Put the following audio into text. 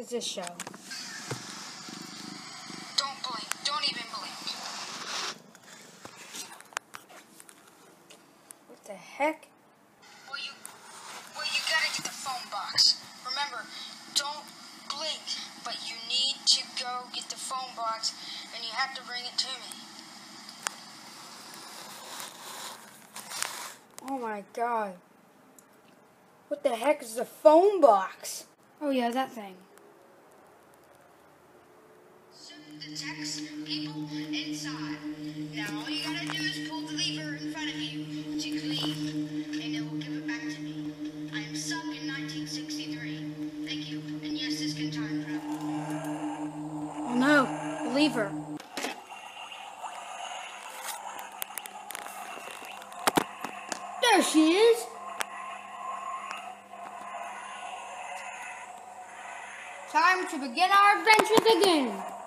is this show? Don't blink. Don't even blink. What the heck? Well, you gotta get the phone box. Remember, don't blink, but you need to go get the phone box, and you have to bring it to me. Oh my god. What the heck is the phone box? Oh yeah, that thing. So the text people inside. Now all you gotta do is pull the lever in front of you to clean, and it will give it back to me. I am stuck in 1963. Thank you. And yes, this can time travel. Oh no, the lever. There she is! Time to begin our adventures again!